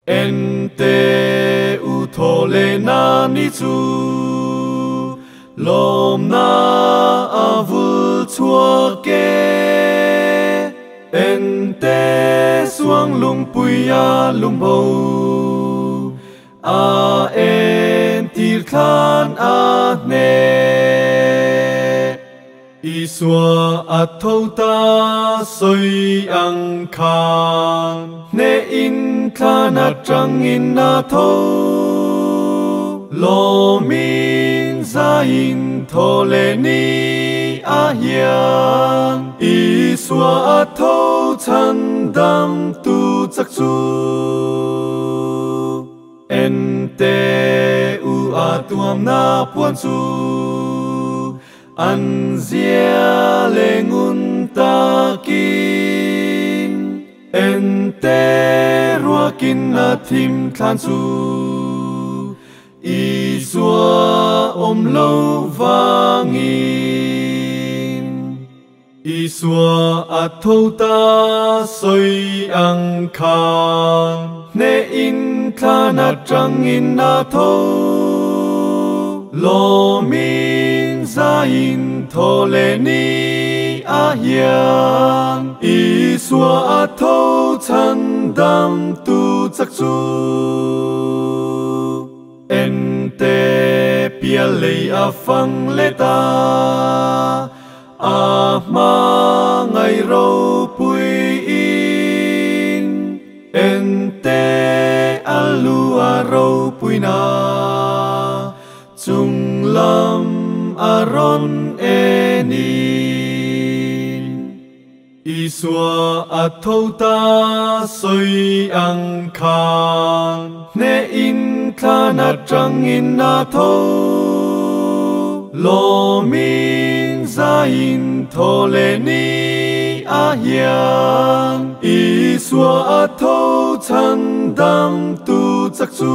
en te u thole na ni chu lom na avul chua ke en te suang lung puya lung bo a en tir khan a ne Iswa atota soi ang khan ne in khana trăng in na tho lo min za in thole ni a hian Iswa atho chan dam tu chak chu en te u atuam na puan chu an zia lengun takin en te ruakin na thim khan chu Iswa om lo vangin Iswa athota soi ang khan ne in khana trăng in na tho lo min za in thole ni a hian Iswa atho chan dam tu chak chu en te pia lei a phang le ta a ma ngai ro pui in en te alu a ro pui na chung lam aron enin Iswa athota soi ang khan ne in khana trăng in na tho lo min za in thole ni a hian Iswa atho chan dam tu chak chu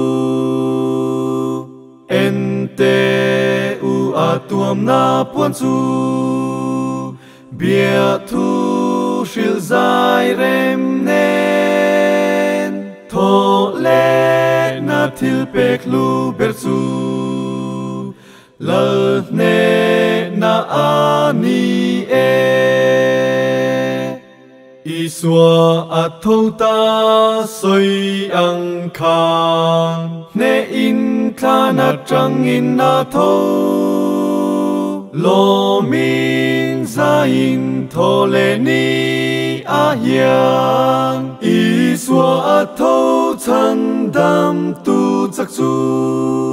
en te u atuam na puan chu bia thu shil zai rem nen tho le na thil pek lu ber chu lal ne na ani e Iswa athota soi ang khan ne in khana trăng in na tho lo min za in thole ni a hian Iswa atho chan dam tu chak chu